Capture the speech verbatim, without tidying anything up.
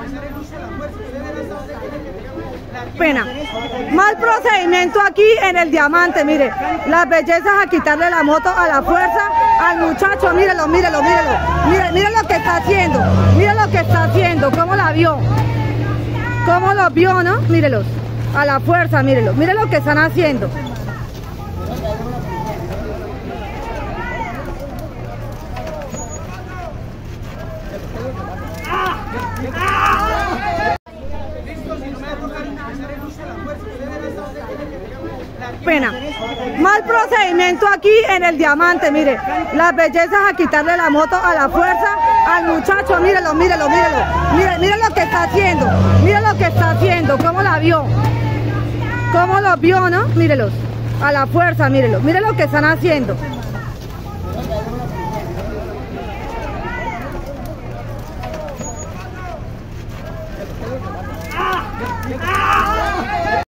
Pena. Mal procedimiento aquí en el Diamante, mire. Las bellezas a quitarle la moto a la fuerza al muchacho, mírelo, mírelo, mírelo. Mire, mire lo que está haciendo, mire lo que está haciendo, cómo la vio. Cómo los vio, ¿no? Mírelos. A la fuerza, mírelos. Mire lo que están haciendo. Pena. Mal procedimiento aquí en el Diamante, mire. Las bellezas a quitarle la moto a la fuerza al muchacho, mírelo, mírelo, mírelo. Mire, mire lo que está haciendo, mire lo que está haciendo, cómo la vio. Cómo los vio, ¿no? Mírelos. A la fuerza, mírelos. Mire lo que están haciendo. ¡Ah!